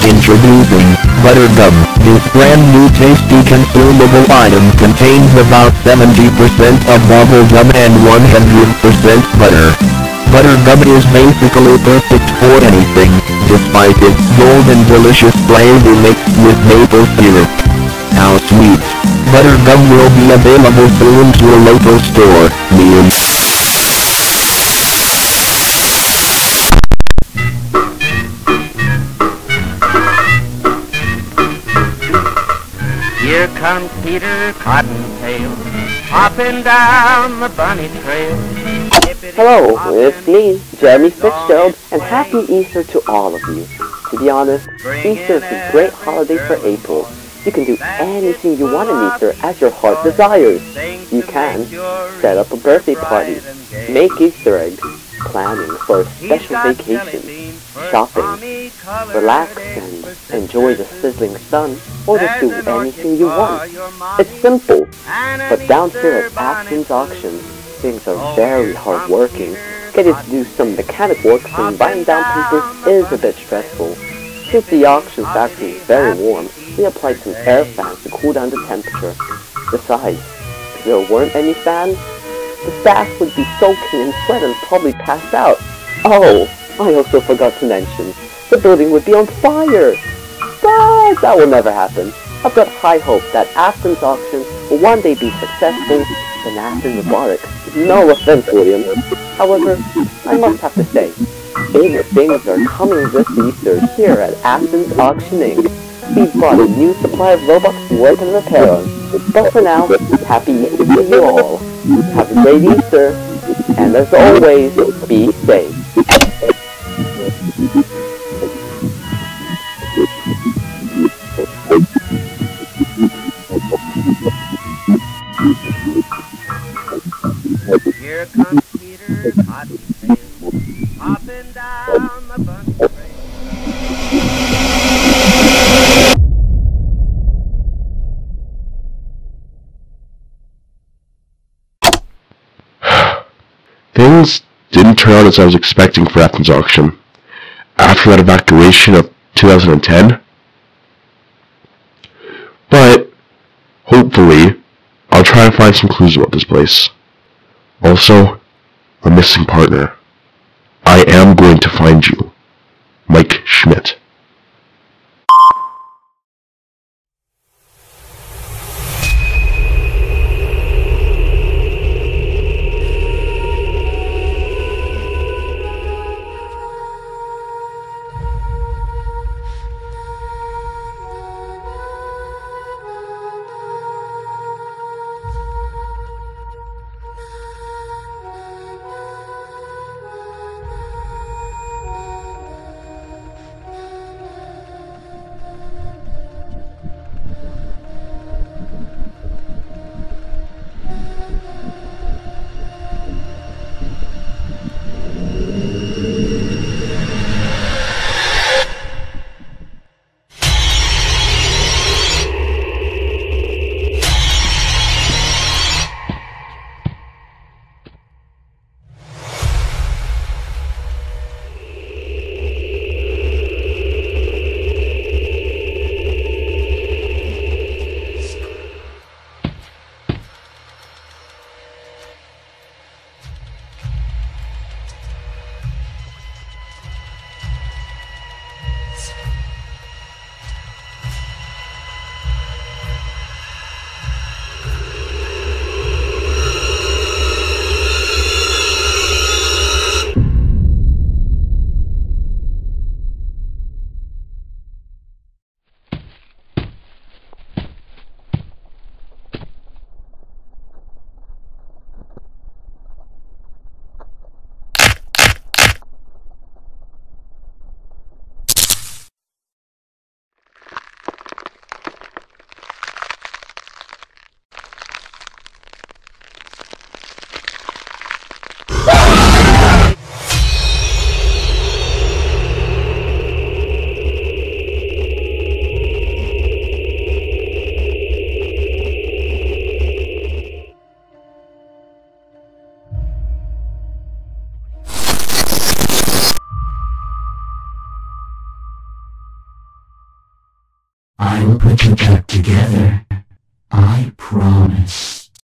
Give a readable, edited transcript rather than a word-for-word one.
Introducing Butter Gum. This brand new tasty consumable item contains about 70% of bubble gum and 100% butter. Butter gum is basically perfect for anything, despite its golden delicious flavor mixed with maple syrup. How sweet! Butter gum will be available soon to a local store near you. Here comes Peter Cottontail, hopping down the bunny trail. Hello, it's me, Jeremy Fitzgerald, and Happy Easter to all of you. To be honest, Easter is a great holiday for April. You can do anything you want in Easter as your heart desires. You can set up a birthday party, make Easter eggs, planning for a special vacation, shopping, relax and enjoy the sizzling sun, or just do anything you want. It's simple, but down here at Aspen's Auction, things are very hard working. Getting to do some mechanic work and buying down papers is a bit stressful. Since the auction factory is very warm, we applied some air fans to cool down the temperature. Besides, if there weren't any fans, the staff would be soaking in sweat and probably pass out. Oh, I also forgot to mention, the building would be on fire. But that will never happen. I've got high hope that Aspen's auction will one day be successful in Aspen Robotics. No offense, William. However, I must have to say, bigger things are coming this Easter here at Aspen's Auction Inc. We've brought a new supply of robots to work and repair on. But for now, happy Easter to you all. Have a great Easter, and as always, be safe. Here comes Peter Cottontail, hopping down the bunny trail. Things didn't turn out as I was expecting for Athens auction. After that evacuation of 2010. But, hopefully, I'll try and find some clues about this place. Also, a missing partner. I am going to find you. Mike Schmidt. I will put you back together.